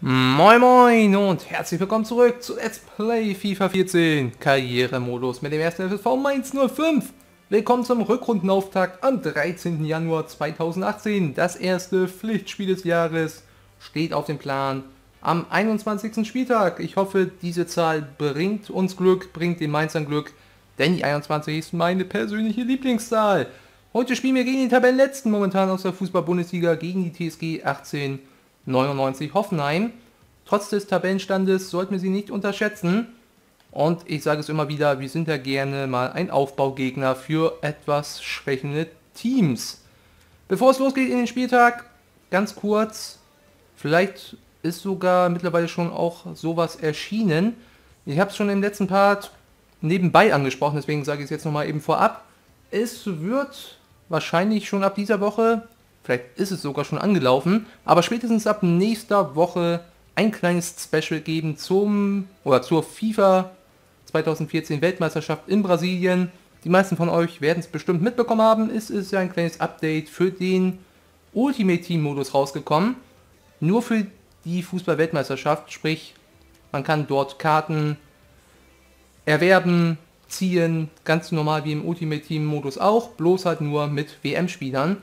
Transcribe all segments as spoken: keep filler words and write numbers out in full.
Moin Moin und herzlich willkommen zurück zu Let's Play FIFA vierzehn Karrieremodus mit dem ersten F S V Mainz null fünf. Willkommen zum Rückrundenauftakt am dreizehnten Januar zweitausendachtzehn. Das erste Pflichtspiel des Jahres steht auf dem Plan am einundzwanzigsten Spieltag. Ich hoffe, diese Zahl bringt uns Glück, bringt den Mainzern Glück, denn die einundzwanzig ist meine persönliche Lieblingszahl. Heute spielen wir gegen den Tabellenletzten momentan aus der Fußball-Bundesliga, gegen die T S G achtzehn neunundneunzig Hoffenheim. Trotz des Tabellenstandes sollten wir sie nicht unterschätzen. Und ich sage es immer wieder, wir sind ja gerne mal ein Aufbaugegner für etwas schwächende Teams. Bevor es losgeht in den Spieltag, ganz kurz, vielleicht ist sogar mittlerweile schon auch sowas erschienen. Ich habe es schon im letzten Part nebenbei angesprochen, deswegen sage ich es jetzt nochmal eben vorab. Es wird wahrscheinlich schon ab dieser Woche, vielleicht ist es sogar schon angelaufen, aber spätestens ab nächster Woche ein kleines Special geben zum oder zur FIFA zweitausendvierzehn Weltmeisterschaft in Brasilien. Die meisten von euch werden es bestimmt mitbekommen haben. Es ist ja ein kleines Update für den Ultimate Team Modus rausgekommen. Nur für die Fußball-Weltmeisterschaft, sprich man kann dort Karten erwerben, ziehen, ganz normal wie im Ultimate Team Modus auch, bloß halt nur mit W M-Spielern.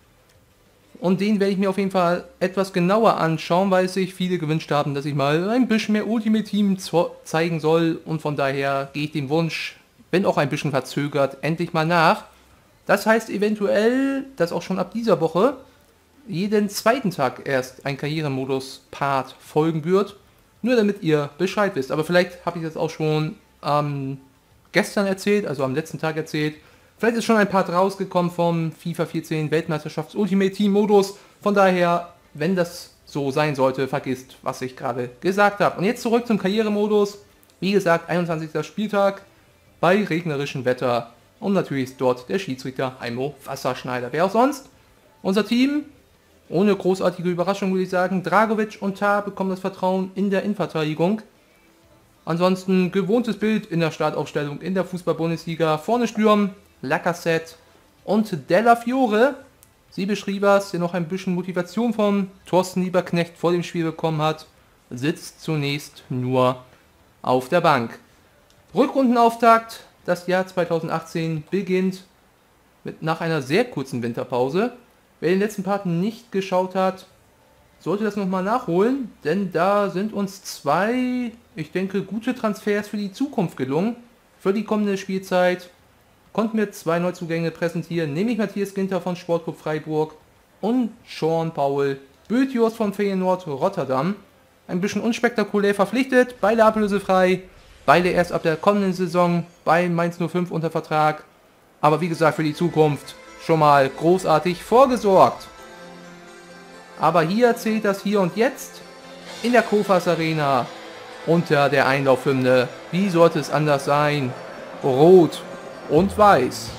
Und den werde ich mir auf jeden Fall etwas genauer anschauen, weil sich viele gewünscht haben, dass ich mal ein bisschen mehr Ultimate Team zeigen soll. Und von daher gehe ich dem Wunsch, wenn auch ein bisschen verzögert, endlich mal nach. Das heißt eventuell, dass auch schon ab dieser Woche jeden zweiten Tag erst ein Karrieremodus-Part folgen wird. Nur damit ihr Bescheid wisst. Aber vielleicht habe ich das auch schon ähm, gestern erzählt, also am letzten Tag erzählt. Vielleicht ist schon ein Part rausgekommen vom FIFA vierzehn Weltmeisterschafts Ultimate Team Modus. Von daher, wenn das so sein sollte, vergisst, was ich gerade gesagt habe. Und jetzt zurück zum Karrieremodus. Wie gesagt, einundzwanzigster Spieltag bei regnerischem Wetter. Und natürlich ist dort der Schiedsrichter Heimo Wasserschneider. Wer auch sonst? Unser Team, ohne großartige Überraschung würde ich sagen, Dragovic und Tah bekommen das Vertrauen in der Innenverteidigung. Ansonsten gewohntes Bild in der Startaufstellung in der Fußball-Bundesliga. Vorne Stürm, Lacazette und Della Fiore. Sie beschrieb es, der noch ein bisschen Motivation vom Thorsten Lieberknecht vor dem Spiel bekommen hat, sitzt zunächst nur auf der Bank. Rückrundenauftakt, das Jahr zweitausendachtzehn beginnt mit, nach einer sehr kurzen Winterpause. Wer den letzten Part nicht geschaut hat, sollte das nochmal nachholen, denn da sind uns zwei, ich denke, gute Transfers für die Zukunft gelungen, für die kommende Spielzeit. Konnten wir zwei Neuzugänge präsentieren, nämlich Matthias Ginter von Sportclub Freiburg und Sean Paul Bötius von Feyenoord Rotterdam. Ein bisschen unspektakulär verpflichtet, beide ablösefrei, beide erst ab der kommenden Saison bei Mainz null fünf unter Vertrag. Aber wie gesagt, für die Zukunft schon mal großartig vorgesorgt. Aber hier zählt das Hier und Jetzt in der Kofas Arena unter der Einlaufhymne. Wie sollte es anders sein? Rot und weiß.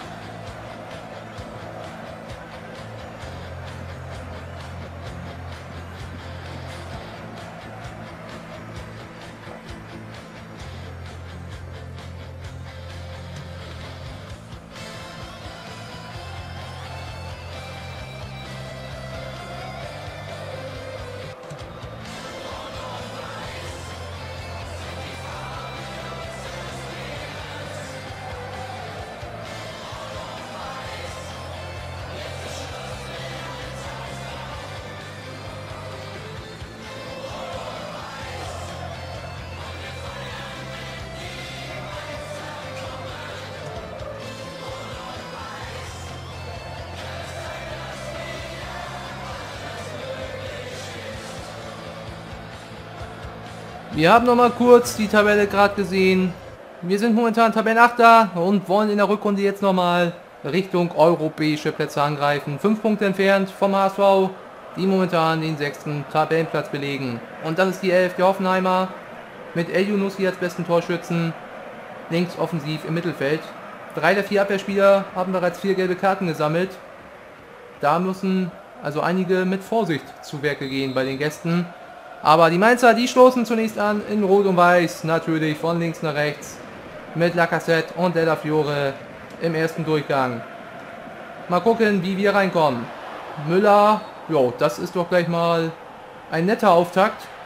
Wir haben noch mal kurz die Tabelle gerade gesehen. Wir sind momentan Tabellenachter und wollen in der Rückrunde jetzt nochmal Richtung europäische Plätze angreifen. Fünf Punkte entfernt vom H S V, die momentan den sechsten Tabellenplatz belegen. Und das ist die Elf der Hoffenheimer mit El Younousi als besten Torschützen. Links offensiv im Mittelfeld. Drei der vier Abwehrspieler haben bereits vier gelbe Karten gesammelt. Da müssen also einige mit Vorsicht zu Werke gehen bei den Gästen. Aber die Mainzer, die stoßen zunächst an in Rot und Weiß, natürlich von links nach rechts, mit Lacazette und Della Fiore im ersten Durchgang. Mal gucken, wie wir reinkommen. Müller, jo, das ist doch gleich mal ein netter Auftakt.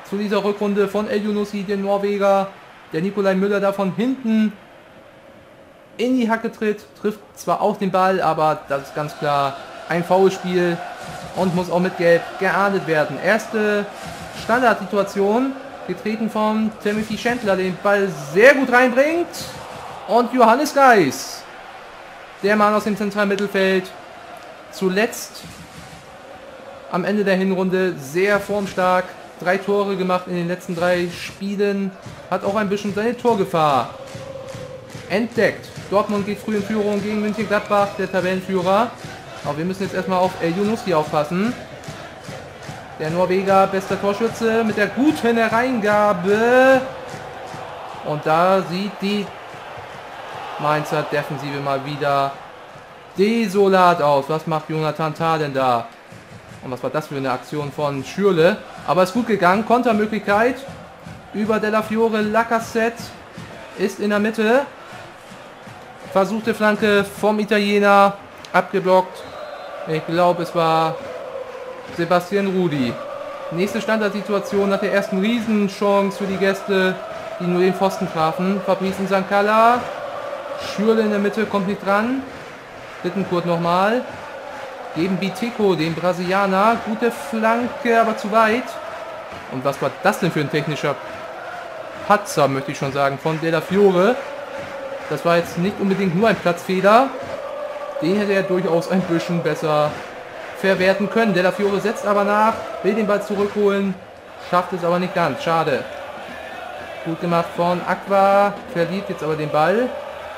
zu dieser Rückrunde von Elyounoussi, dem Norweger. Der Nikolai Müller da von hinten in die Hacke tritt, trifft zwar auch den Ball, aber das ist ganz klar ein Foulspiel und muss auch mit Gelb geahndet werden. Erste Standardsituation, getreten von Timothy Chandler, den Ball sehr gut reinbringt. Und Johannes Geis, der Mann aus dem zentralen Mittelfeld, zuletzt am Ende der Hinrunde sehr formstark, drei Tore gemacht in den letzten drei Spielen, hat auch ein bisschen seine Torgefahr entdeckt. Dortmund geht früh in Führung gegen Mönchengladbach, der Tabellenführer. Aber wir müssen jetzt erstmal auf Elyounoussi aufpassen. Der Norweger, bester Torschütze mit der guten Hereingabe. Und da sieht die Mainzer Defensive mal wieder desolat aus. Was macht Jonathan Tah denn da? Und was war das für eine Aktion von Schürrle? Aber ist gut gegangen. Kontermöglichkeit über Della Fiore. Lacazette ist in der Mitte. Versuchte Flanke vom Italiener. Abgeblockt. Ich glaube, es war Sebastian Rudi. Nächste Standardsituation nach der ersten Riesenchance für die Gäste, die nur den Pfosten trafen. Fabrice Nsankala. Schürrle in der Mitte, kommt nicht dran. Bittencourt nochmal. Geben Biteko, den Brasilianer. Gute Flanke, aber zu weit. Und was war das denn für ein technischer Patzer, möchte ich schon sagen, von Della Fiore. Das war jetzt nicht unbedingt nur ein Platzfehler. Den hätte er durchaus ein bisschen besser verwerten können. Della Fiore setzt aber nach, will den Ball zurückholen, schafft es aber nicht ganz. Schade. Gut gemacht von Aqua, verliert jetzt aber den Ball.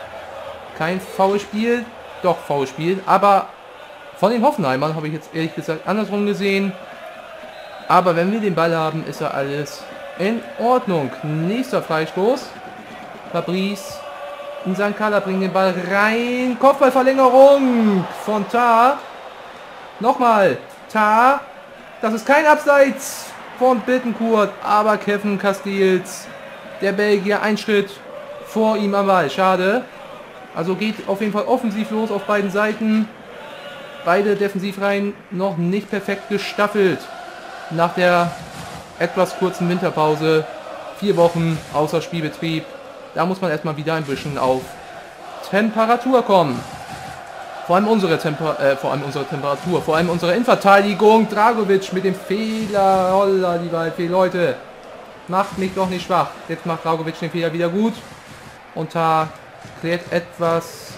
Kein Foulspiel, doch Foulspiel, aber von den Hoffenheimern habe ich jetzt ehrlich gesagt andersrum gesehen. Aber wenn wir den Ball haben, ist ja alles in Ordnung. Nächster Freistoß. Fabrice Nsankala bringt den Ball rein. Kopfballverlängerung von Tah. Nochmal. Tah. Das ist kein Abseits von Bittencourt. Aber Kevin Castells, der Belgier, ein Schritt vor ihm am Ball. Schade. Also geht auf jeden Fall offensiv los auf beiden Seiten. Beide Defensivreihen noch nicht perfekt gestaffelt. Nach der etwas kurzen Winterpause. Vier Wochen außer Spielbetrieb. Da muss man erstmal wieder ein bisschen auf Temperatur kommen. Vor allem unsere, Temper äh, vor allem unsere Temperatur, vor allem unsere Innenverteidigung. Dragovic mit dem Fehler. Holla, die Waldfee, Leute. Macht mich doch nicht schwach. Jetzt macht Dragovic den Fehler wieder gut. Und da klärt etwas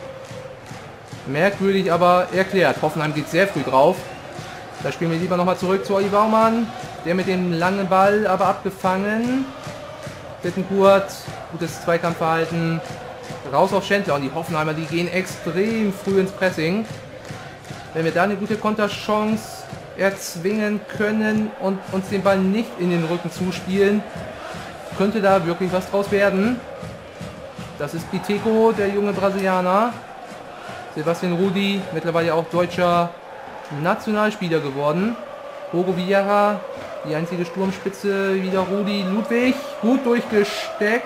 merkwürdig, aber erklärt. Hoffenheim geht sehr früh drauf. Da spielen wir lieber nochmal zurück zu Olli Baumann. Der mit dem langen Ball, aber abgefangen. Bittencourt, gutes Zweikampfverhalten. Raus auf Chandler und die Hoffenheimer, die gehen extrem früh ins Pressing. Wenn wir da eine gute Konterchance erzwingen können und uns den Ball nicht in den Rücken zuspielen, könnte da wirklich was draus werden. Das ist Biteko, der junge Brasilianer. Sebastian Rudi, mittlerweile auch deutscher Nationalspieler geworden. Hugo Vieira, die einzige Sturmspitze, wieder Rudi. Ludwig, gut durchgesteckt.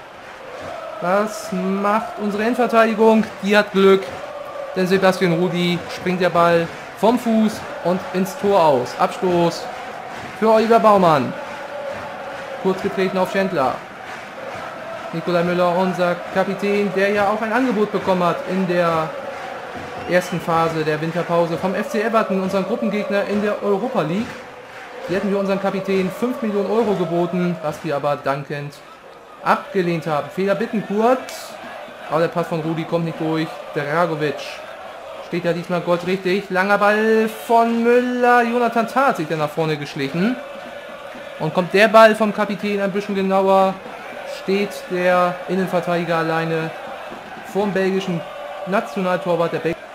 Was macht unsere Innenverteidigung? Die hat Glück, denn Sebastian Rudi springt der Ball vom Fuß und ins Tor aus. Abstoß für Oliver Baumann. Kurz getreten auf Chandler. Nikolai Müller, unser Kapitän, der ja auch ein Angebot bekommen hat in der ersten Phase der Winterpause vom F C Everton, unseren Gruppengegner in der Europa League. Hier hätten wir unseren Kapitän fünf Millionen Euro geboten, was wir aber dankend abgelehnt haben. Fehler Bittencourt, aber der Pass von Rudi kommt nicht durch. Dragovic steht ja diesmal goldrichtig. Langer Ball von Müller. Jonathan Tah hat sich dann nach vorne geschlichen. Und kommt der Ball vom Kapitän ein bisschen genauer, steht der Innenverteidiger alleine vor dem belgischen Nationaltorwart, der Belgier,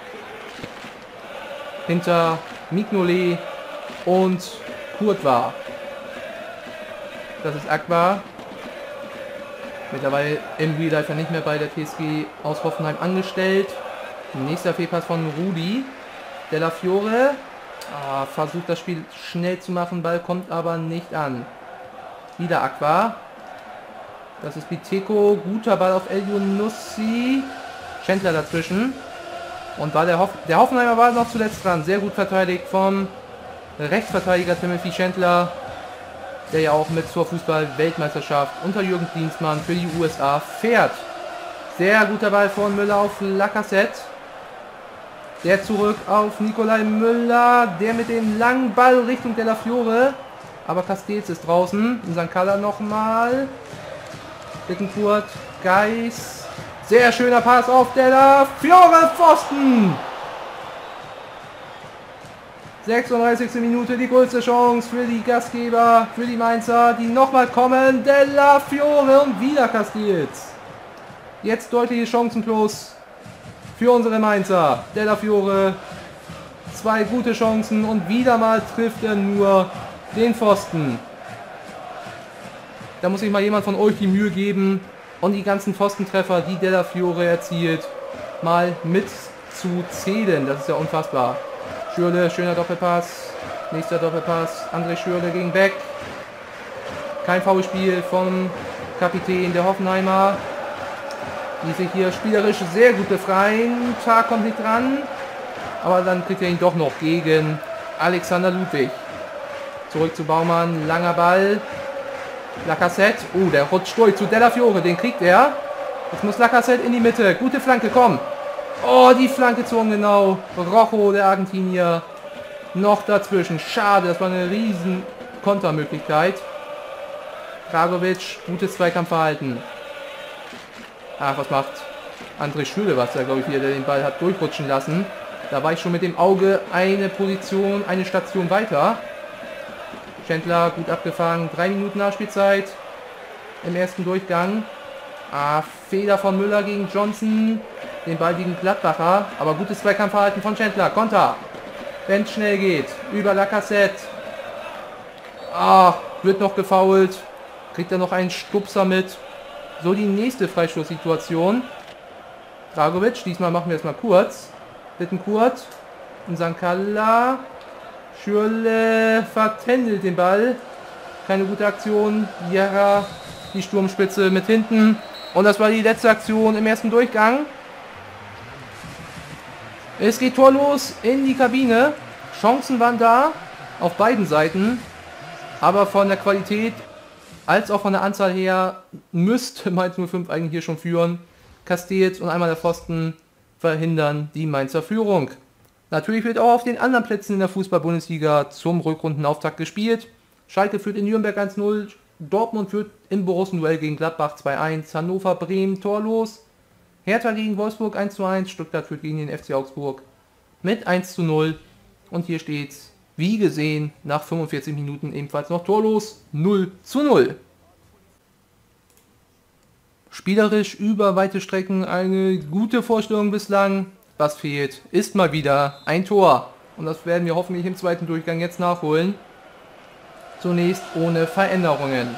hinter Mignolet und Courtois. Das ist Aqua. Mittlerweile im Real Life nicht mehr bei der T S G aus Hoffenheim angestellt. Nächster Fehlpass von Rudi. Della Fiore ah, versucht das Spiel schnell zu machen, Ball kommt aber nicht an. Wieder Aqua. Das ist Biteko, guter Ball auf Elyounoussi. Chandler dazwischen. Und war der, Hoff der Hoffenheimer war noch zuletzt dran. Sehr gut verteidigt vom Rechtsverteidiger Timothy Chandler. der ja auch mit zur Fußball-Weltmeisterschaft unter Jürgen Klinsmann für die U S A fährt. Sehr guter Ball von Müller auf Lacazette. Der zurück auf Nicolai Müller, der mit dem langen Ball Richtung Della Fiore. Aber Castells ist draußen. Sankt Kalla nochmal. Bittencourt, Geis. Sehr schöner Pass auf Della Fiore, Pfosten. sechsunddreißigste Minute, die größte Chance für die Gastgeber, für die Mainzer, die nochmal kommen. Della Fiore und wieder Castells. Jetzt deutliche Chancen plus für unsere Mainzer. Della Fiore, zwei gute Chancen und wieder mal trifft er nur den Pfosten. Da muss sich mal jemand von euch die Mühe geben und die ganzen Pfostentreffer, die Della Fiore erzielt, mal mit zu zählen. Das ist ja unfassbar. Schürrle, schöner Doppelpass. Nächster Doppelpass. André Schürrle gegen Beck. Kein Foulspiel vom Kapitän der Hoffenheimer, die sich hier spielerisch sehr gut befreien. Tag kommt nicht dran, aber dann kriegt er ihn doch noch gegen Alexander Ludwig. Zurück zu Baumann, langer Ball. Lacazette, oh, der rutscht durch zu Della Fiore, den kriegt er. Jetzt muss Lacazette in die Mitte, gute Flanke, komm. Oh, die Flanke zu ungenau. Rojo, der Argentinier, noch dazwischen. Schade, das war eine riesen Kontermöglichkeit. Dragovic, gutes Zweikampfverhalten. Ach, was macht André Schürrle, was da, glaube ich, hier, der den Ball hat durchrutschen lassen. Da war ich schon mit dem Auge eine Position, eine Station weiter. Schindler gut abgefangen, drei Minuten Nachspielzeit im ersten Durchgang. Ah, Fehler von Müller gegen Johnson, den Ball gegen Gladbacher, aber gutes Zweikampfverhalten von Schindler. Konter, wenn es schnell geht, über Lacazette. Ah, wird noch gefoult, kriegt er noch einen Stupser mit. So, die nächste Freistoßsituation. Dragovic, diesmal machen wir es mal kurz. Bittencourt, Sankt Kalla. Schürrle vertändelt den Ball. Keine gute Aktion. Jera, die Sturmspitze mit hinten. Und das war die letzte Aktion im ersten Durchgang. Es geht torlos in die Kabine. Chancen waren da auf beiden Seiten. Aber von der Qualität als auch von der Anzahl her müsste Mainz null fünf eigentlich hier schon führen. Castells und einmal der Pfosten verhindern die Mainzer Führung. Natürlich wird auch auf den anderen Plätzen in der Fußball-Bundesliga zum Rückrundenauftakt gespielt. Schalke führt in Nürnberg eins null, Dortmund führt im Borussen-Duell gegen Gladbach zwei eins, Hannover, Bremen torlos, Hertha gegen Wolfsburg eins zu eins, Stuttgart führt gegen den F C Augsburg mit eins zu null. Und hier steht's, wie gesehen, nach fünfundvierzig Minuten ebenfalls noch torlos, null zu null. Spielerisch über weite Strecken eine gute Vorstellung bislang. Was fehlt, ist mal wieder ein Tor. Und das werden wir hoffentlich im zweiten Durchgang jetzt nachholen. Zunächst ohne Veränderungen.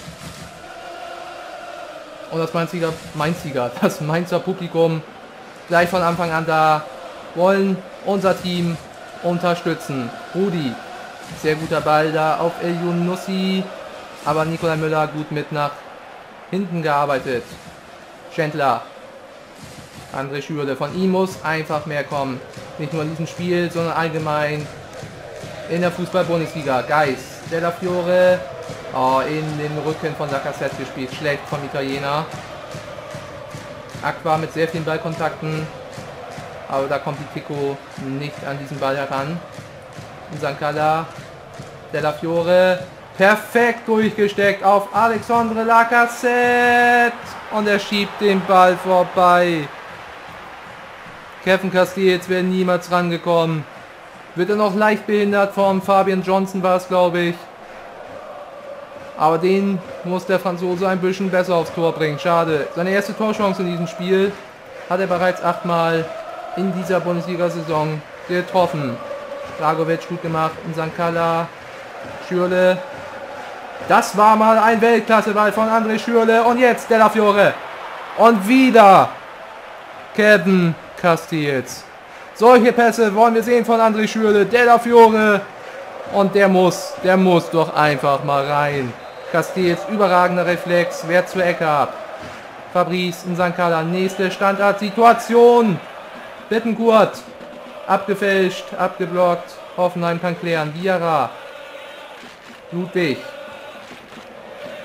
Und das Mainziger, Mainziger, das Mainzer Publikum gleich von Anfang an da, wollen unser Team unterstützen. Rudi, sehr guter Ball da auf El Younussi, aber Nicolai Müller gut mit nach hinten gearbeitet. Schindler, André Schürrle, von ihm muss einfach mehr kommen. Nicht nur in diesem Spiel, sondern allgemein in der Fußball-Bundesliga. Geis, Della Fiore, oh, in den Rücken von Lacazette gespielt, schlecht vom Italiener. Aqua mit sehr vielen Ballkontakten, aber da kommt die Pico nicht an diesen Ball heran. Sankt Kalla, Della Fiore, perfekt durchgesteckt auf Alexandre Lacazette und er schiebt den Ball vorbei. Kevin Castells wäre niemals rangekommen. Wird er noch leicht behindert vom Fabian Johnson, war es, glaube ich. Aber den muss der Franzose ein bisschen besser aufs Tor bringen. Schade. Seine erste Torchance in diesem Spiel hat er bereits achtmal in dieser Bundesliga-Saison getroffen. Dragovic gut gemacht. In Sankt Kalla. Schürrle. Das war mal ein Weltklasseball von André Schürrle. Und jetzt Della Fiore. Und wieder Kevin Castells. Solche Pässe wollen wir sehen von André Schürrle. Della Fiore. Und der muss, der muss doch einfach mal rein. Castells, überragender Reflex, wehrt zur Ecke ab. Fabrice in Sankt Kalla, nächste Standardsituation. Bittencourt, abgefälscht, abgeblockt. Hoffenheim kann klären. Viera. Ludwig.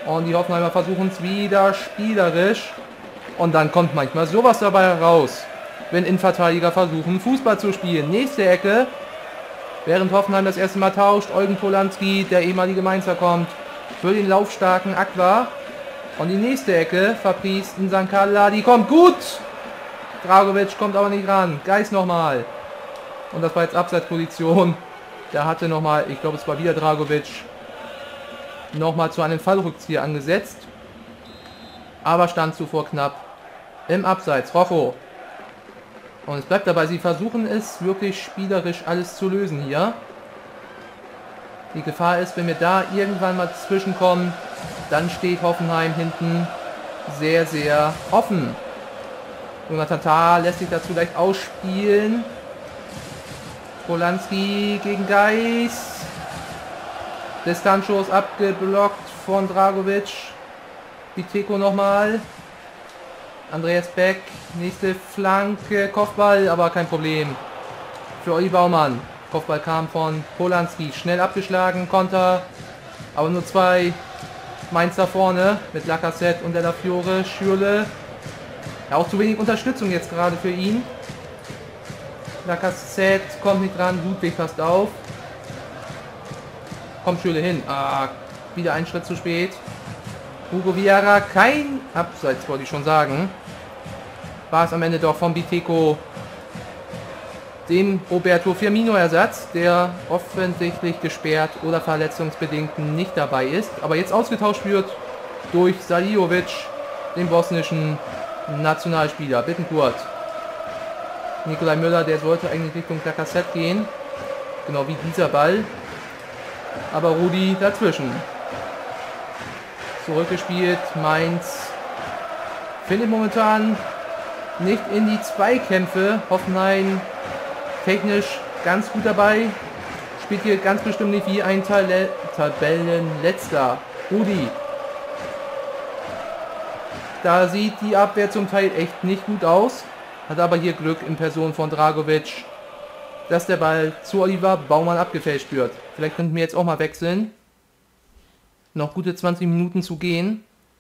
Und die Hoffenheimer versuchen es wieder spielerisch. Und dann kommt manchmal sowas dabei heraus, wenn Innenverteidiger versuchen, Fußball zu spielen. Nächste Ecke. Während Hoffenheim das erste Mal tauscht, Eugen Polanski, der ehemalige Mainzer, kommt für den laufstarken Aqua. Und die nächste Ecke, Fabrice Nsankala, die kommt gut. Dragovic kommt aber nicht ran. Geist nochmal. Und das war jetzt Abseitsposition. Der hatte nochmal, ich glaube es war wieder Dragovic, nochmal zu einem Fallrückzieher angesetzt. Aber stand zuvor knapp im Abseits. Rojo. Und es bleibt dabei, sie versuchen es wirklich spielerisch alles zu lösen hier. Die Gefahr ist, wenn wir da irgendwann mal zwischenkommen, dann steht Hoffenheim hinten sehr, sehr offen. Jonathan Tah lässt sich dazu leicht ausspielen. Polanski gegen Geis. Distanzschuss abgeblockt von Dragovic. Biteco nochmal. Andreas Beck. Nächste Flanke. Kopfball, aber kein Problem für Olli Baumann. Kopfball kam von Polanski. Schnell abgeschlagen. Konter. Aber nur zwei Mainz da vorne. Mit Lacazette und Della Fiore. Schürrle. Ja, auch zu wenig Unterstützung jetzt gerade für ihn. Lacazette kommt nicht dran. Ludwig passt auf. Kommt Schürrle hin. Ah, wieder ein Schritt zu spät. Hugo Viera, kein Abseits, wollte ich schon sagen. War es am Ende doch von Biteco, dem Roberto Firmino-Ersatz, der offensichtlich gesperrt oder verletzungsbedingt nicht dabei ist, aber jetzt ausgetauscht wird durch Saliovic, den bosnischen Nationalspieler. Bittencourt. Nikolai Müller, der sollte eigentlich Richtung Lacazette gehen, genau wie dieser Ball, aber Rudi dazwischen. Zurückgespielt, Mainz findet momentan nicht in die Zweikämpfe. Hoffenheim technisch ganz gut dabei. Spielt hier ganz bestimmt nicht wie ein Tale- Tabellenletzter. Rudi. Da sieht die Abwehr zum Teil echt nicht gut aus. Hat aber hier Glück in Person von Dragovic, dass der Ball zu Oliver Baumann abgefälscht wird. Vielleicht könnten wir jetzt auch mal wechseln. Noch gute zwanzig Minuten zu gehen.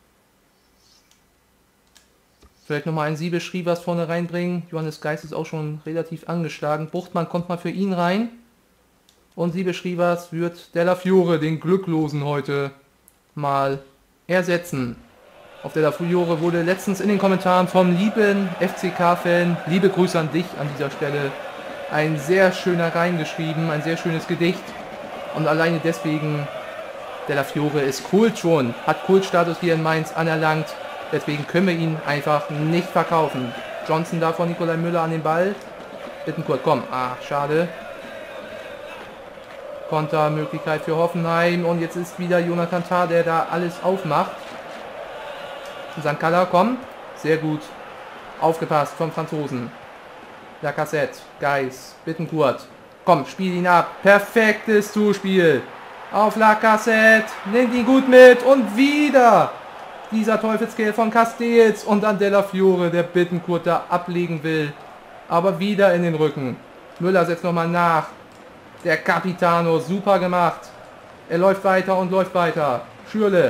Vielleicht nochmal einen Siebe Schrivers vorne reinbringen. Johannes Geist ist auch schon relativ angeschlagen. Buchtmann kommt mal für ihn rein. Und Siebe Schrivers wird Della Fiore, den Glücklosen, heute mal ersetzen. Auf Della Fiore wurde letztens in den Kommentaren vom lieben F C K-Fan, liebe Grüße an dich an dieser Stelle, ein sehr schöner Reim geschrieben, ein sehr schönes Gedicht. Und alleine deswegen, Della Fiore ist Kult schon, hat Kultstatus hier in Mainz anerlangt. Deswegen können wir ihn einfach nicht verkaufen. Johnson da von Nikolai Müller an den Ball. Bittencourt, komm. Ah, schade. Kontermöglichkeit für Hoffenheim. Und jetzt ist wieder Jonathan Tah, der da alles aufmacht. Nsankala, komm. Sehr gut. Aufgepasst vom Franzosen. Lacazette, Geis, Bittencourt. Komm, spiel ihn ab. Perfektes Zuspiel. Auf Lacazette. Nimmt ihn gut mit. Und wieder dieser Teufelskerl von Castells und dann Della Fiore, der Bittencourt da ablegen will. Aber wieder in den Rücken. Müller setzt nochmal nach. Der Capitano, super gemacht. Er läuft weiter und läuft weiter. Schürrle.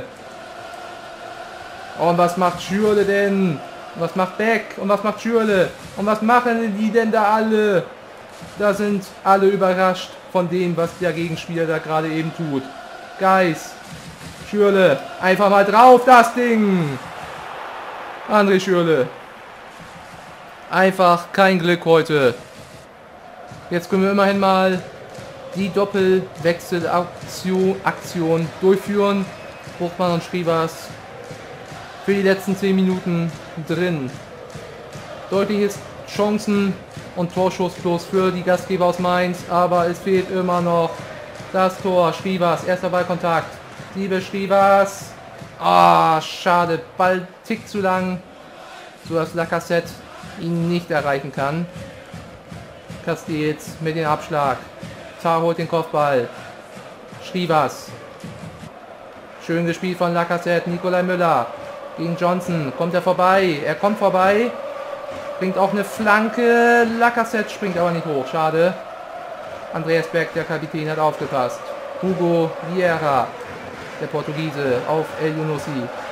Und was macht Schürrle denn? Und was macht Beck? Und was macht Schürrle? Und was machen die denn da alle? Da sind alle überrascht von dem, was der Gegenspieler da gerade eben tut. Geis. Schürrle, einfach mal drauf, das Ding. André Schürrle. Einfach kein Glück heute. Jetzt können wir immerhin mal die Doppelwechselaktion Aktion durchführen. Buchtmann und Schrivers für die letzten zehn Minuten drin. Deutliches Chancen und Torschuss bloß für die Gastgeber aus Mainz, aber es fehlt immer noch das Tor. Schrivers, erster Ballkontakt. Liebe Schrivers. Ah, schade. Ball tickt zu lang, so dass Lacazette ihn nicht erreichen kann. Castells mit dem Abschlag. Tah holt den Kopfball. Schrivers. Schön gespielt von Lacazette. Nikolai Müller gegen Johnson. Kommt er vorbei? Er kommt vorbei. Bringt auch eine Flanke. Lacazette springt aber nicht hoch. Schade. Andreas Beck, der Kapitän, hat aufgepasst. Hugo Viera. der Portugiese, auf El Yunusi.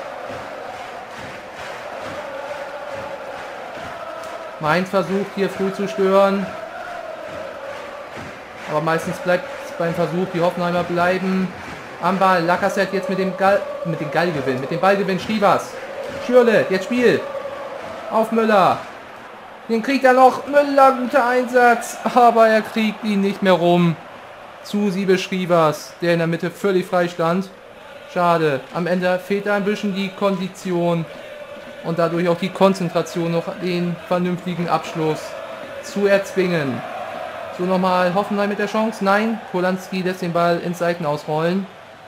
Mainz versucht hier früh zu stören. Aber meistens bleibt es beim Versuch, die Hoffenheimer bleiben am Ball. Lacazette jetzt mit dem Gall, mit dem Gallgewinn, mit dem Ballgewinn Schrivas. Schürrle, jetzt Spiel. Auf Müller. Den kriegt er noch. Müller, guter Einsatz. Aber er kriegt ihn nicht mehr rum. Zu Siebe Schrivas, der in der Mitte völlig frei stand. Schade. Am Ende fehlt da ein bisschen die Kondition. Und dadurch auch die Konzentration, noch den vernünftigen Abschluss zu erzwingen. So, nochmal Hoffenheim mit der Chance. Nein, Polanski lässt den Ball ins Seiten ausrollen.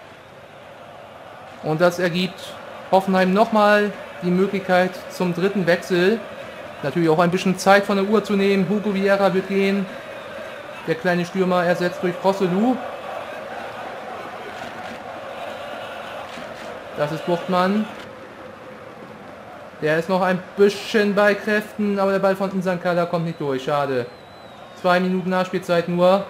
Und das ergibt Hoffenheim nochmal die Möglichkeit zum dritten Wechsel. Natürlich auch ein bisschen Zeit von der Uhr zu nehmen. Hugo Vieira wird gehen. Der kleine Stürmer ersetzt durch Rosselu. Das ist Buchtmann. Der ist noch ein bisschen bei Kräften, aber der Ball von Nsankala kommt nicht durch. Schade. Zwei Minuten Nachspielzeit nur.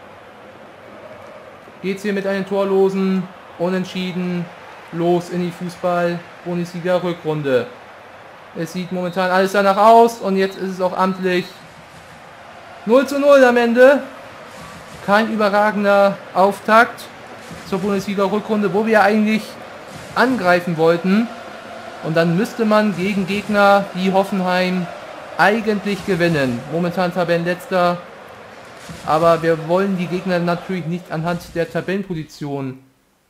Geht's hier mit einem torlosen Unentschieden los in die Fußball-Bundesliga-Rückrunde. Es sieht momentan alles danach aus und jetzt ist es auch amtlich. null zu null am Ende. Kein überragender Auftakt zur Bundesliga-Rückrunde, wo wir eigentlich angreifen wollten. Und dann müsste man gegen Gegner wie Hoffenheim eigentlich gewinnen. Momentan Tabellenletzter. Aber wir wollen die Gegner natürlich nicht anhand der Tabellenposition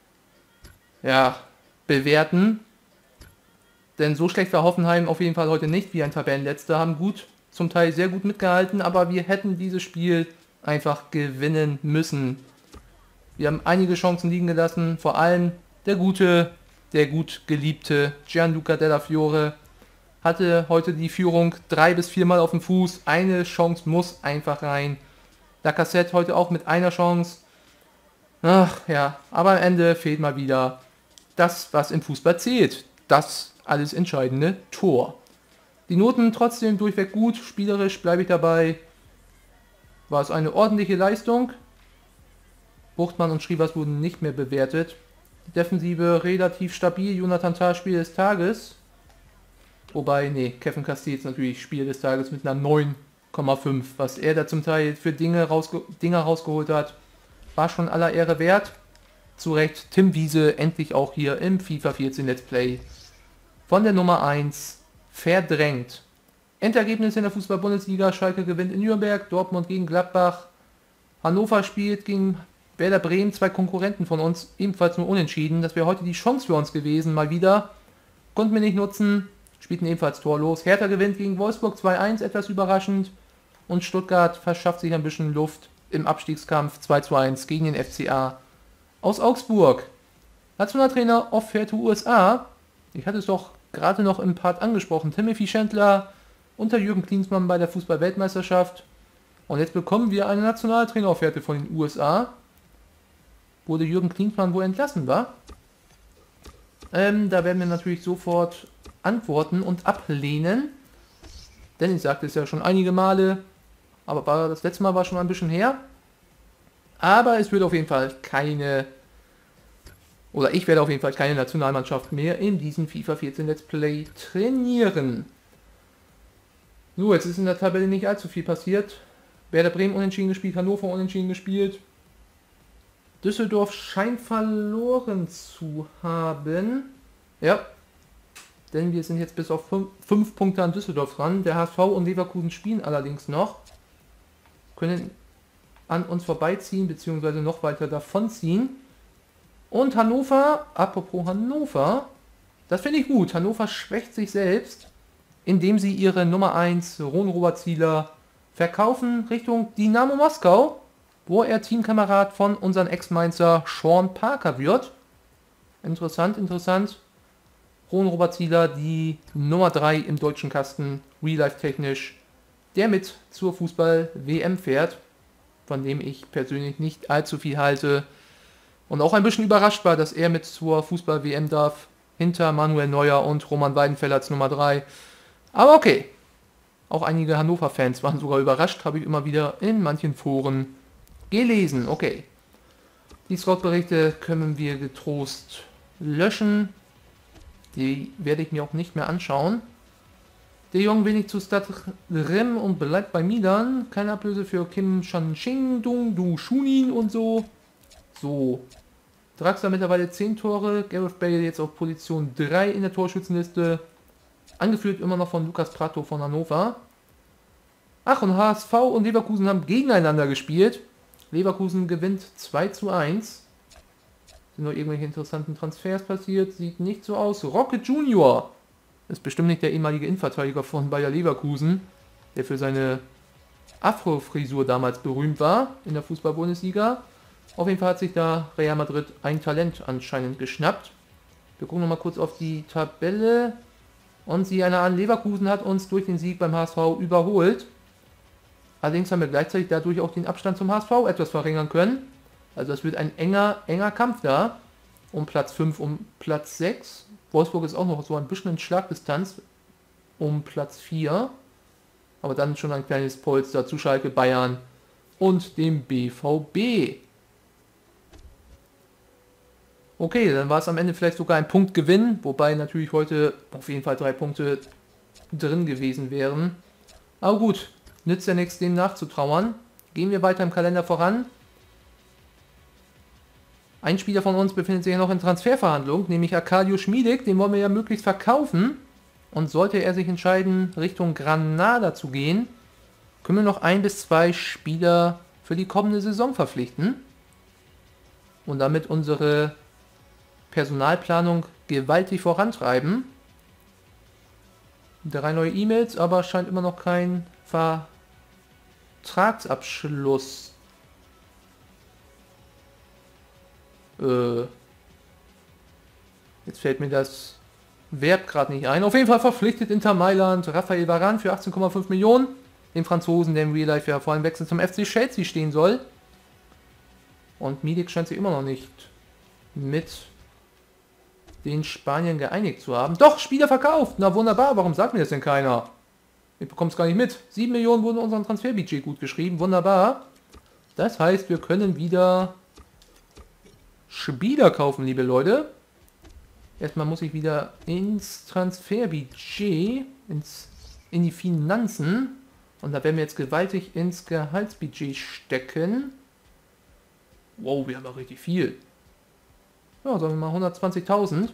ja, bewerten. Denn so schlecht war Hoffenheim auf jeden Fall heute nicht wie ein Tabellenletzter. Haben gut, zum Teil sehr gut mitgehalten. Aber wir hätten dieses Spiel einfach gewinnen müssen. Wir haben einige Chancen liegen gelassen. Vor allem der gute, der gut geliebte Gianluca Della Fiore hatte heute die Führung drei bis viermal auf dem Fuß. Eine Chance muss einfach rein. Lacazette heute auch mit einer Chance. Ach ja, aber am Ende fehlt mal wieder das, was im Fußball zählt. Das alles entscheidende Tor. Die Noten trotzdem durchweg gut. Spielerisch bleibe ich dabei. War es eine ordentliche Leistung. Buchtmann und Schrivas wurden nicht mehr bewertet. Die Defensive relativ stabil. Jonathan Tah Spiel des Tages. Wobei, nee, Kevin Castells natürlich Spiel des Tages mit einer neun Komma fünf. Was er da zum Teil für Dinge, rausge Dinge rausgeholt hat, war schon aller Ehre wert. Zu Recht Tim Wiese endlich auch hier im FIFA vierzehn Let's Play von der Nummer eins verdrängt. Endergebnis in der Fußball-Bundesliga. Schalke gewinnt in Nürnberg, Dortmund gegen Gladbach. Hannover spielt gegen Werder Bremen, zwei Konkurrenten von uns, ebenfalls nur unentschieden. Das wäre heute die Chance für uns gewesen, mal wieder. Konnten wir nicht nutzen, spielten ebenfalls torlos. Hertha gewinnt gegen Wolfsburg zwei eins, etwas überraschend. Und Stuttgart verschafft sich ein bisschen Luft im Abstiegskampf zwei zu eins gegen den F C A aus Augsburg. Nationaltrainer off-fair to U S A. Ich hatte es doch gerade noch im Part angesprochen. Timothy Chandler unter Jürgen Klinsmann bei der Fußball-Weltmeisterschaft. Und jetzt bekommen wir eine Nationaltrainer-Offerte von den U S A. Wurde Jürgen Klinsmann wohl entlassen, war? Ähm, da werden wir natürlich sofort antworten und ablehnen. Denn ich sagte es ja schon einige Male, aber das letzte Mal war schon ein bisschen her. Aber es wird auf jeden Fall keine, oder ich werde auf jeden Fall keine Nationalmannschaft mehr in diesem FIFA vierzehn Let's Play trainieren. So, jetzt ist in der Tabelle nicht allzu viel passiert. Werder Bremen unentschieden gespielt, Hannover unentschieden gespielt. Düsseldorf scheint verloren zu haben. Ja, denn wir sind jetzt bis auf fünf Punkte an Düsseldorf dran. Der H S V und Leverkusen spielen allerdings noch. Können an uns vorbeiziehen, beziehungsweise noch weiter davonziehen. Und Hannover, apropos Hannover, das finde ich gut. Hannover schwächt sich selbst, indem sie ihre Nummer eins, Ron Robert Zieler, verkaufen Richtung Dynamo Moskau, wo er Teamkamerad von unserem Ex-Mainzer Sean Parker wird. Interessant, interessant. Ron Robert Zieler, die Nummer drei im deutschen Kasten, real-life-technisch, der mit zur Fußball-W M fährt, von dem ich persönlich nicht allzu viel halte und auch ein bisschen überrascht war, dass er mit zur Fußball-W M darf, hinter Manuel Neuer und Roman Weidenfeller als Nummer drei. Aber okay, auch einige Hannover-Fans waren sogar überrascht, habe ich immer wieder in manchen Foren gelesen. Okay, Die Scout-Berichte können wir getrost löschen. Die werde ich mir auch nicht mehr anschauen. Der Jong wenig zu Stad Rem und bleibt bei Milan. Keine Ablöse für Kim Chan-Ching, Dung, Du Shunin und so. So. Draxler mittlerweile zehn Tore. Gareth Bale jetzt auf Position drei in der Torschützenliste. Angeführt immer noch von Lucas Prato von Hannover. Ach, und H S V und Leverkusen haben gegeneinander gespielt. Leverkusen gewinnt zwei zu eins. Sind noch irgendwelche interessanten Transfers passiert? Sieht nicht so aus. Rocket Junior ist bestimmt nicht der ehemalige Innenverteidiger von Bayer Leverkusen, der für seine Afro-Frisur damals berühmt war in der Fußball-Bundesliga. Auf jeden Fall hat sich da Real Madrid ein Talent anscheinend geschnappt. Wir gucken nochmal kurz auf die Tabelle. Und sie einer an, Leverkusen hat uns durch den Sieg beim H S V überholt. Allerdings haben wir gleichzeitig dadurch auch den Abstand zum H S V etwas verringern können. Also es wird ein enger, enger Kampf da. Um Platz fünf, um Platz sechs. Wolfsburg ist auch noch so ein bisschen in Schlagdistanz. Um Platz vier. Aber dann schon ein kleines Polster zu Schalke, Bayern und dem B V B. Okay, dann war es am Ende vielleicht sogar ein Punktgewinn. Wobei natürlich heute auf jeden Fall drei Punkte drin gewesen wären. Aber gut. Nützt ja nichts, dem nachzutrauern. Gehen wir weiter im Kalender voran. Ein Spieler von uns befindet sich ja noch in Transferverhandlung, nämlich Arkadio Schmiedek. Den wollen wir ja möglichst verkaufen. Und sollte er sich entscheiden, Richtung Granada zu gehen, können wir noch ein bis zwei Spieler für die kommende Saison verpflichten. Und damit unsere Personalplanung gewaltig vorantreiben. Drei neue E-Mails, aber scheint immer noch kein Vertragsabschluss. Äh, jetzt fällt mir das Verb gerade nicht ein. Auf jeden Fall verpflichtet Inter Mailand Raphael Varane für achtzehn Komma fünf Millionen. Den Franzosen, der im Real Life ja vor allem Wechsel zum F C Chelsea stehen soll. Und Milik scheint sich immer noch nicht mit den Spaniern geeinigt zu haben. Doch, Spieler verkauft. Na wunderbar, warum sagt mir das denn keiner? Ich bekomme es gar nicht mit. sieben Millionen wurden in unserem Transferbudget gut geschrieben. Wunderbar. Das heißt, wir können wieder Spieler kaufen, liebe Leute. Erstmal muss ich wieder ins Transferbudget, ins, in die Finanzen. Und da werden wir jetzt gewaltig ins Gehaltsbudget stecken. Wow, wir haben auch richtig viel. Ja, sagen wir mal hundertzwanzigtausend.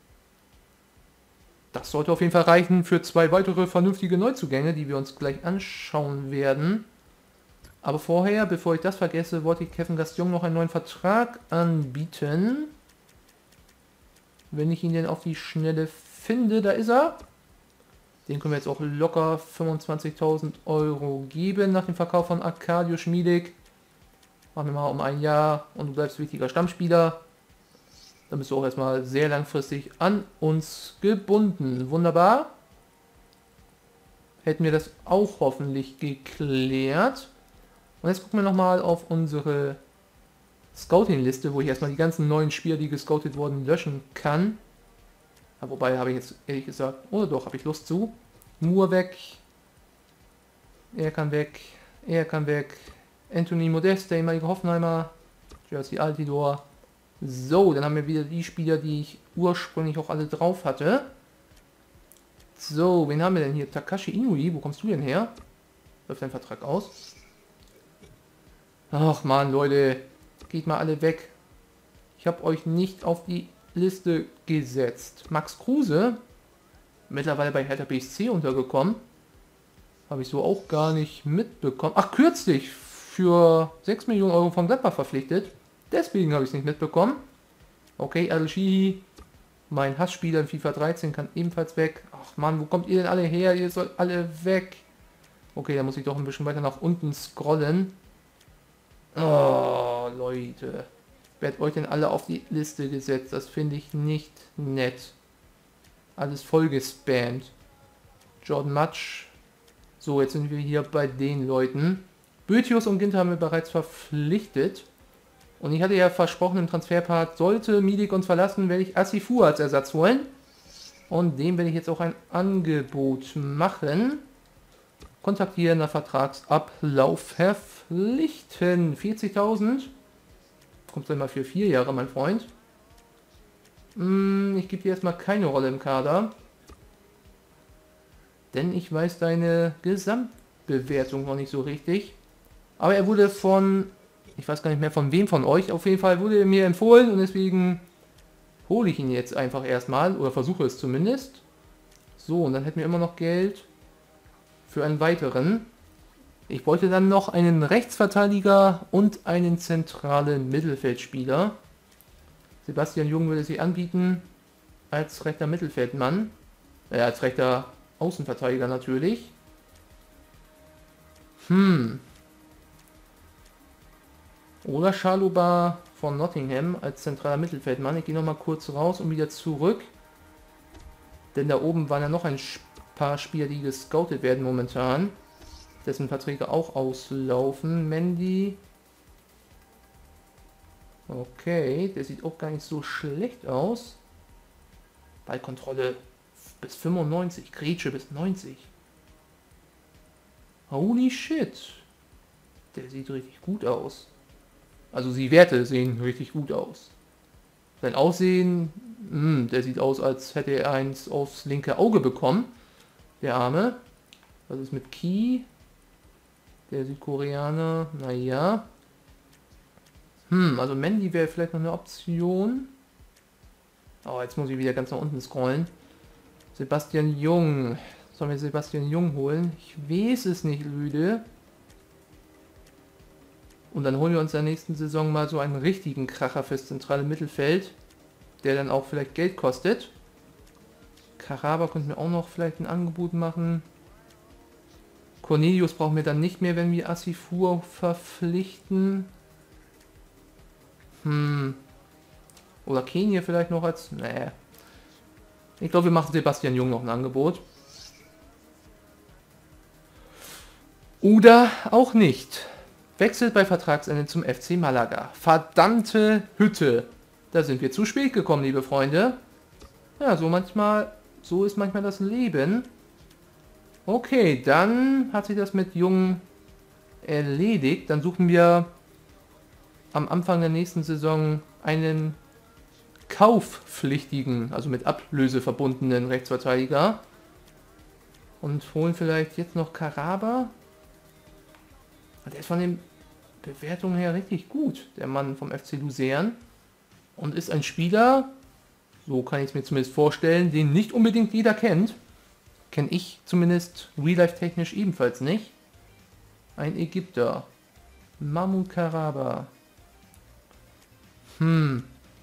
Das sollte auf jeden Fall reichen für zwei weitere vernünftige Neuzugänge, die wir uns gleich anschauen werden. Aber vorher, bevor ich das vergesse, wollte ich Kevin Gaston noch einen neuen Vertrag anbieten. Wenn ich ihn denn auf die Schnelle finde, da ist er. Den können wir jetzt auch locker fünfundzwanzigtausend Euro geben nach dem Verkauf von Arkadio Schmiedek. Machen wir mal um ein Jahr und du bleibst wichtiger Stammspieler. Dann bist du auch erstmal sehr langfristig an uns gebunden. Wunderbar. Hätten wir das auch hoffentlich geklärt. Und jetzt gucken wir nochmal auf unsere Scouting-Liste, wo ich erstmal die ganzen neuen Spieler, die gescoutet wurden, löschen kann. Ja, wobei habe ich jetzt ehrlich gesagt, oder doch, habe ich Lust zu. Moore weg. Er kann weg. Er kann weg. Anthony Modest, der ehemalige Hoffenheimer. Jersey Altidor. So, dann haben wir wieder die Spieler, die ich ursprünglich auch alle drauf hatte. So, wen haben wir denn hier? Takashi Inui, wo kommst du denn her? Läuft dein Vertrag aus? Ach man, Leute, geht mal alle weg. Ich habe euch nicht auf die Liste gesetzt. Max Kruse, mittlerweile bei Hertha B S C untergekommen. Habe ich so auch gar nicht mitbekommen. Ach, kürzlich für sechs Millionen Euro von Gladbach verpflichtet. Deswegen habe ich es nicht mitbekommen. Okay, Al-Shihi, mein Hassspieler in FIFA dreizehn, kann ebenfalls weg. Ach man, wo kommt ihr denn alle her? Ihr sollt alle weg. Okay, da muss ich doch ein bisschen weiter nach unten scrollen. Oh, Leute. Wer hat euch denn alle auf die Liste gesetzt? Das finde ich nicht nett. Alles voll gespammt. Jordan Matsch. So, jetzt sind wir hier bei den Leuten. Bötius und Ginter haben wir bereits verpflichtet. Und ich hatte ja versprochen im Transferpart, sollte Milik uns verlassen, werde ich Asifu als Ersatz holen. Und dem werde ich jetzt auch ein Angebot machen. Kontaktieren, nach Vertragsablauf verpflichten. vierzigtausend. kommst du mal für vier Jahre, mein Freund. Hm, ich gebe dir erstmal keine Rolle im Kader. Denn ich weiß deine Gesamtbewertung noch nicht so richtig. Aber er wurde von, ich weiß gar nicht mehr von wem von euch, auf jeden Fall wurde er mir empfohlen und deswegen hole ich ihn jetzt einfach erstmal oder versuche es zumindest. So, und dann hätten wir immer noch Geld für einen weiteren. Ich wollte dann noch einen Rechtsverteidiger und einen zentralen Mittelfeldspieler. Sebastian Jung würde sich anbieten als rechter Mittelfeldmann, äh, als rechter Außenverteidiger natürlich. Hm. Oder Chalobah von Nottingham als zentraler Mittelfeldmann. Ich gehe nochmal kurz raus und wieder zurück. Denn da oben waren ja noch ein paar Spieler, die gescoutet werden momentan. Dessen Verträge auch auslaufen. Mendy. Okay, der sieht auch gar nicht so schlecht aus. Ballkontrolle bis fünfundneunzig, Grätsche bis neunzig. Holy shit. Der sieht richtig gut aus. Also die Werte sehen richtig gut aus. Sein Aussehen, mh, der sieht aus, als hätte er eins aufs linke Auge bekommen. Der Arme. Was ist mit Ki? Der Südkoreaner, naja. Hm, also Mendy wäre vielleicht noch eine Option. Oh, jetzt muss ich wieder ganz nach unten scrollen. Sebastian Jung. Sollen wir Sebastian Jung holen? Ich weiß es nicht, Lüde. Und dann holen wir uns in der nächsten Saison mal so einen richtigen Kracher fürs zentrale Mittelfeld, der dann auch vielleicht Geld kostet. Karaba könnten wir auch noch vielleicht ein Angebot machen. Cornelius brauchen wir dann nicht mehr, wenn wir Assifur verpflichten. Hm. Oder Kenia vielleicht noch als... Nee. Ich glaube, wir machen Sebastian Jung noch ein Angebot. Oder auch nicht. Wechselt bei Vertragsende zum F C Malaga. Verdammte Hütte. Da sind wir zu spät gekommen, liebe Freunde. Ja, so manchmal... So ist manchmal das Leben. Okay, dann hat sich das mit Jung erledigt. Dann suchen wir am Anfang der nächsten Saison einen kaufpflichtigen, also mit Ablöse verbundenen Rechtsverteidiger. Und holen vielleicht jetzt noch Karaba. Der ist von den Bewertungen her richtig gut, der Mann vom F C Luzern. Und ist ein Spieler, so kann ich es mir zumindest vorstellen, den nicht unbedingt jeder kennt. Kenne ich zumindest real-life-technisch ebenfalls nicht. Ein Ägypter. Mahmoud Karaba. Hm.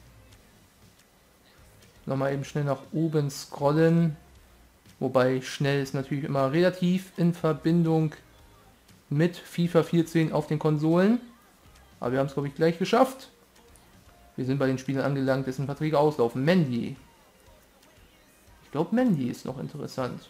Nochmal eben schnell nach oben scrollen. Wobei schnell ist natürlich immer relativ in Verbindung mit FIFA vierzehn auf den Konsolen. Aber wir haben es, glaube ich, gleich geschafft. Wir sind bei den Spielern angelangt, dessen Verträge auslaufen. Mendy. Ich glaube, Mendy ist noch interessant.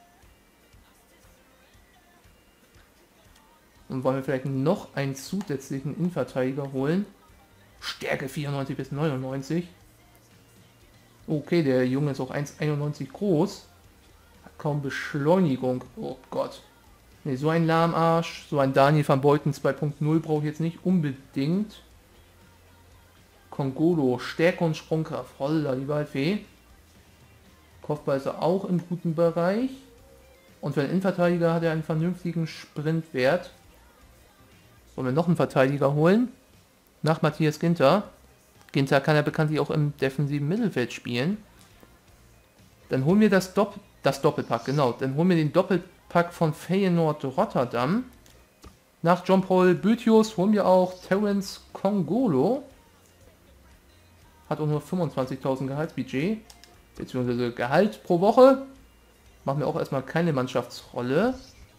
Und wollen wir vielleicht noch einen zusätzlichen Innenverteidiger holen? Stärke vierundneunzig bis neunundneunzig. Okay, der Junge ist auch eins Komma einundneunzig groß. Hat kaum Beschleunigung. Oh Gott. Ne, so ein Lahmarsch, so ein Daniel van Beuten zwei Punkt null brauche ich jetzt nicht unbedingt. Kongolo, Stärke und Sprungkraft. Holla, die Waldfee. Kopfball ist er auch im guten Bereich. Und für einen Innenverteidiger hat er einen vernünftigen Sprintwert. Wollen wir noch einen Verteidiger holen? Nach Matthias Ginter. Ginter kann ja bekanntlich auch im defensiven Mittelfeld spielen. Dann holen wir das, Dopp das Doppelpack, genau. Dann holen wir den Doppelpack von Feyenoord Rotterdam. Nach Jean-Paul Boetius holen wir auch Terence Kongolo. Hat auch nur fünfundzwanzigtausend Gehaltsbudget. Beziehungsweise Gehalt pro Woche. Machen wir auch erstmal keine Mannschaftsrolle.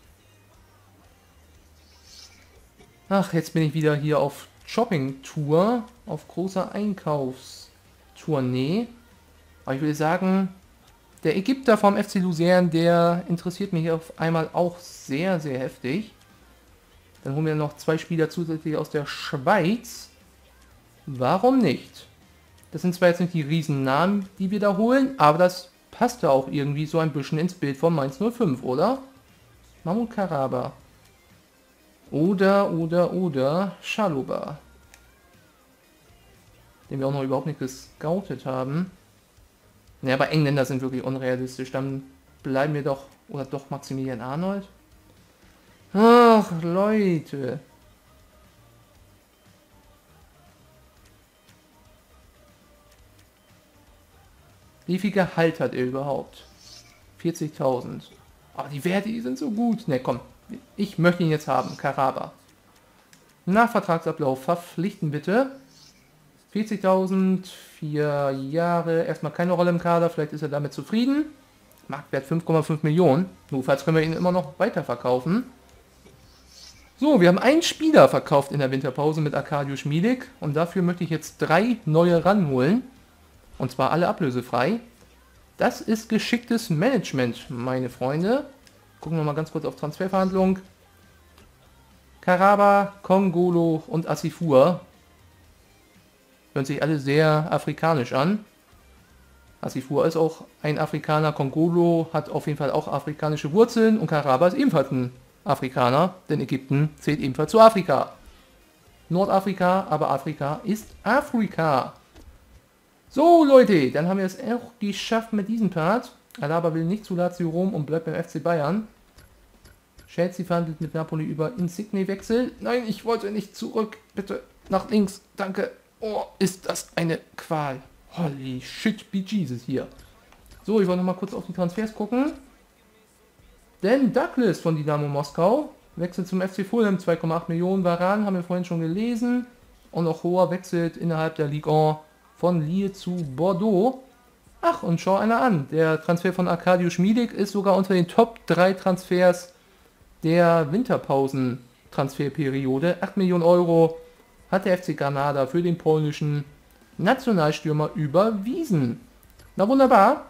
Ach, jetzt bin ich wieder hier auf Shopping-Tour, auf großer Einkaufstournee. Aber ich würde sagen, der Ägypter vom F C Luzern, der interessiert mich auf einmal auch sehr, sehr heftig. Dann holen wir noch zwei Spieler zusätzlich aus der Schweiz. Warum nicht? Das sind zwar jetzt nicht die Riesennamen, die wir da holen, aber das passt ja auch irgendwie so ein bisschen ins Bild von Mainz null fünf, oder? Mahmoud Karaba. Oder, oder, oder Chalobah. den wir auch noch überhaupt nicht gescoutet haben. Naja, aber Engländer sind wirklich unrealistisch. Dann bleiben wir doch, oder doch Maximilian Arnold. Ach, Leute. Wie viel Gehalt hat er überhaupt? vierzigtausend. Aber die Werte, die sind so gut. Ne, komm. Ich möchte ihn jetzt haben. Karaba. Nach Vertragsablauf verpflichten bitte. vierzigtausend, vier Jahre. Erstmal keine Rolle im Kader. Vielleicht ist er damit zufrieden. Marktwert fünf Komma fünf Millionen. Notfalls können wir ihn immer noch weiterverkaufen. So, wir haben einen Spieler verkauft in der Winterpause mit Arkadiusz Milik. Und dafür möchte ich jetzt drei neue ranholen. Und zwar alle ablösefrei. Das ist geschicktes Management, meine Freunde. Gucken wir mal ganz kurz auf Transferverhandlungen. Karaba, Kongolo und Asifua. Hören sich alle sehr afrikanisch an. Asifua ist auch ein Afrikaner. Kongolo hat auf jeden Fall auch afrikanische Wurzeln. Und Karaba ist ebenfalls ein Afrikaner. Denn Ägypten zählt ebenfalls zu Afrika. Nordafrika, aber Afrika ist Afrika. So Leute, dann haben wir es auch geschafft mit diesem Part. Alaba will nicht zu Lazio Rom und bleibt beim F C Bayern. Chelsea verhandelt mit Napoli über Insigne-Wechsel. Nein, ich wollte nicht zurück. Bitte nach links. Danke. Oh, ist das eine Qual. Holy shit, be Jesus hier. So, ich wollte noch mal kurz auf die Transfers gucken. Denn Douglas von Dynamo Moskau wechselt zum F C Fulham. zwei Komma acht Millionen. Varan haben wir vorhin schon gelesen. Und auch Hoa wechselt innerhalb der Ligue eins von Lille zu Bordeaux. Ach, und schau einer an. Der Transfer von Arkadiusz Milik ist sogar unter den Top drei Transfers der Winterpausen-Transferperiode. acht Millionen Euro hat der F C Granada für den polnischen Nationalstürmer überwiesen. Na wunderbar.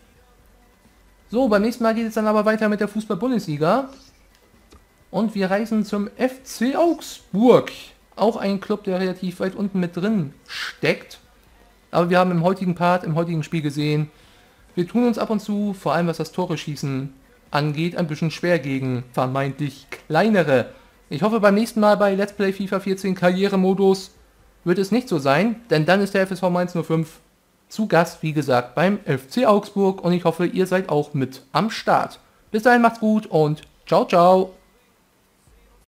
So, beim nächsten Mal geht es dann aber weiter mit der Fußball-Bundesliga. Und wir reisen zum F C Augsburg. Auch ein Club, der relativ weit unten mit drin steckt. Aber wir haben im heutigen Part, im heutigen Spiel gesehen, wir tun uns ab und zu, vor allem was das Tore-Schießen angeht, ein bisschen schwer gegen vermeintlich kleinere. Ich hoffe beim nächsten Mal bei Let's Play FIFA vierzehn Karrieremodus wird es nicht so sein, denn dann ist der F S V Mainz null fünf zu Gast, wie gesagt, beim F C Augsburg und ich hoffe, ihr seid auch mit am Start. Bis dahin macht's gut und ciao, ciao.